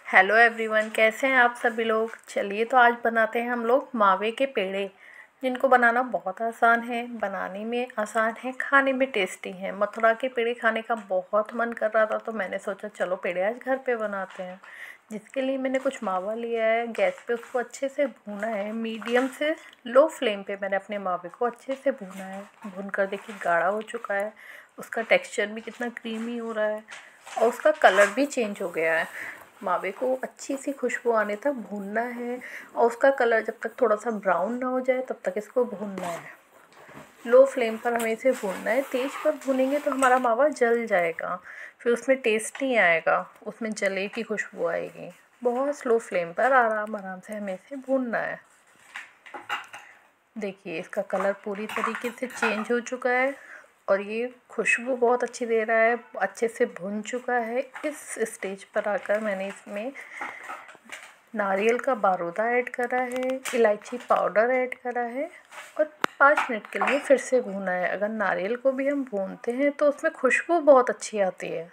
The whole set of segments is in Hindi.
हेलो एवरीवन, कैसे हैं आप सभी लोग। चलिए तो आज बनाते हैं हम लोग मावे के पेड़े, जिनको बनाना बहुत आसान है, बनाने में आसान है, खाने में टेस्टी है। मथुरा के पेड़े खाने का बहुत मन कर रहा था तो मैंने सोचा चलो पेड़े आज घर पे बनाते हैं। जिसके लिए मैंने कुछ मावा लिया है, गैस पे उसको अच्छे से भूना है। मीडियम से लो फ्लेम पे मैंने अपने मावे को अच्छे से भूना है। भून कर देखिए गाढ़ा हो चुका है, उसका टेक्स्चर भी कितना क्रीमी हो रहा है और उसका कलर भी चेंज हो गया है। मावे को अच्छी सी खुशबू आने तक भूनना है और उसका कलर जब तक थोड़ा सा ब्राउन ना हो जाए तब तक इसको भूनना है। लो फ्लेम पर हमें इसे भूनना है। तेज़ पर भूनेंगे तो हमारा मावा जल जाएगा, फिर उसमें टेस्ट नहीं आएगा, उसमें जले की खुशबू आएगी। बहुत स्लो फ्लेम पर आराम आराम से हमें इसे भूनना है। देखिए इसका कलर पूरी तरीके से चेंज हो चुका है और ये खुशबू बहुत अच्छी दे रहा है, अच्छे से भुन चुका है। इस स्टेज पर आकर मैंने इसमें नारियल का बारूदा ऐड करा है, इलायची पाउडर ऐड करा है और 5 मिनट के लिए फिर से भूना है। अगर नारियल को भी हम भूनते हैं तो उसमें खुशबू बहुत अच्छी आती है।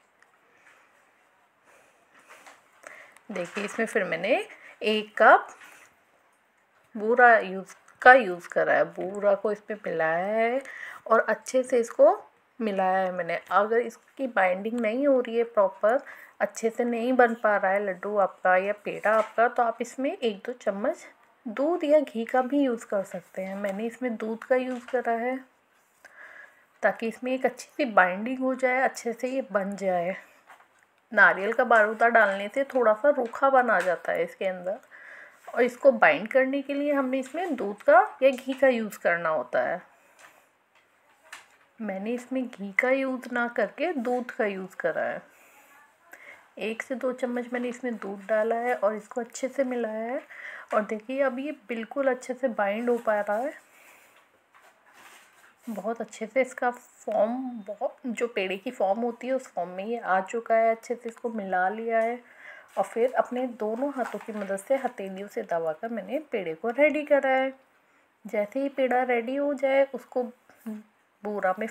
देखिए इसमें फिर मैंने 1 कप बूरा यूज़ करा है। बूरा को इसमें मिलाया है और अच्छे से इसको मिलाया है मैंने। अगर इसकी बाइंडिंग नहीं हो रही है प्रॉपर, अच्छे से नहीं बन पा रहा है लड्डू आपका या पेड़ा आपका, तो आप इसमें 1-2 चम्मच दूध या घी का भी यूज़ कर सकते हैं। मैंने इसमें दूध का यूज़ करा है ताकि इसमें एक अच्छी सी बाइंडिंग हो जाए, अच्छे से ये बन जाए। नारियल का बारूदा डालने से थोड़ा सा रूखा बना जाता है इसके अंदर और इसको बाइंड करने के लिए हमें इसमें दूध का या घी का यूज़ करना होता है। मैंने इसमें घी का यूज़ ना करके दूध का यूज़ करा है। 1 से 2 चम्मच मैंने इसमें दूध डाला है और इसको अच्छे से मिलाया है और देखिए अब ये बिल्कुल अच्छे से बाइंड हो पा रहा है। बहुत अच्छे से इसका फॉर्म, बहुत जो पेड़े की फॉर्म होती है उस फॉर्म में ये आ चुका है। अच्छे से इसको मिला लिया है और फिर अपने दोनों हाथों की मदद से हथेलियों से दबाकर मैंने पेड़े को रेडी करा है। जैसे ही पेड़ा रेडी हो जाए उसको बूरा में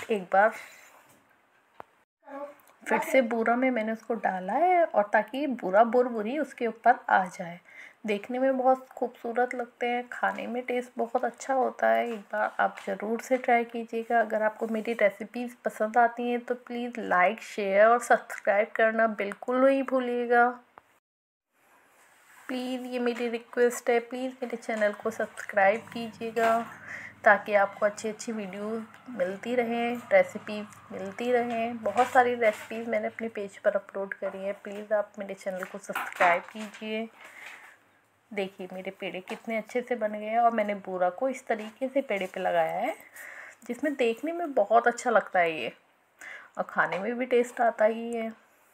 फिर से बूरा में मैंने उसको डाला है और ताकि बूरा बुरबुरी उसके ऊपर आ जाए। देखने में बहुत खूबसूरत लगते हैं, खाने में टेस्ट बहुत अच्छा होता है। एक बार आप ज़रूर से ट्राई कीजिएगा। अगर आपको मेरी रेसिपीज़ पसंद आती हैं तो प्लीज़ लाइक, शेयर और सब्सक्राइब करना बिल्कुल नहीं भूलिएगा। प्लीज़ ये मेरी रिक्वेस्ट है, प्लीज़ मेरे चैनल को सब्सक्राइब कीजिएगा ताकि आपको अच्छी अच्छी वीडियोस मिलती रहें, रेसिपीज़ मिलती रहें। बहुत सारी रेसिपीज़ मैंने अपने पेज पर अपलोड करी है, प्लीज़ आप मेरे चैनल को सब्सक्राइब कीजिए। देखिए मेरे पेड़े कितने अच्छे से बन गए हैं और मैंने बूरा को इस तरीके से पेड़े पे लगाया है जिसमें देखने में बहुत अच्छा लगता है ये और खाने में भी टेस्ट आता ही है।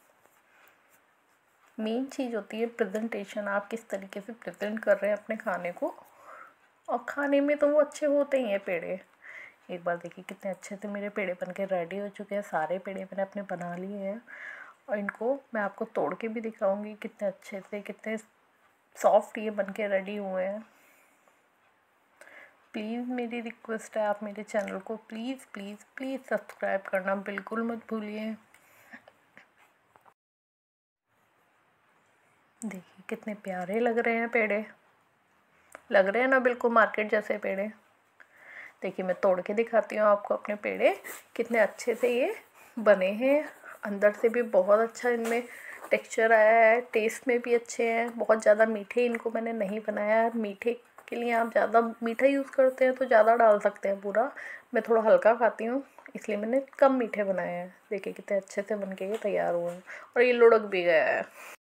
मेन चीज़ होती है प्रेजेंटेशन, आप किस तरीके से प्रेजेंट कर रहे हैं अपने खाने को, और खाने में तो वो अच्छे होते ही हैं पेड़े। एक बार देखिए कितने अच्छे से मेरे पेड़े बन के रेडी हो चुके हैं। सारे पेड़े मैंने अपने बना लिए हैं और इनको मैं आपको तोड़ के भी दिखाऊंगी कितने अच्छे से, कितने सॉफ्ट ये बन के रेडी हुए हैं। प्लीज़ मेरी रिक्वेस्ट है, आप मेरे चैनल को प्लीज़ प्लीज़ प्लीज़ सब्सक्राइब करना बिल्कुल मत भूलिए। देखिए कितने प्यारे लग रहे हैं पेड़े, लग रहे हैं ना बिल्कुल मार्केट जैसे पेड़े। देखिए मैं तोड़ के दिखाती हूँ आपको अपने पेड़े कितने अच्छे से ये बने हैं। अंदर से भी बहुत अच्छा इनमें टेक्सचर आया है, टेस्ट में भी अच्छे हैं। बहुत ज़्यादा मीठे इनको मैंने नहीं बनाया है। मीठे के लिए आप ज़्यादा मीठा यूज़ करते हैं तो ज़्यादा डाल सकते हैं पूरा। मैं थोड़ा हल्का खाती हूँ इसलिए मैंने कम मीठे बनाए हैं। देखिए कितने अच्छे से बन के ये तैयार हुए हैं और ये लुढ़क भी गया है।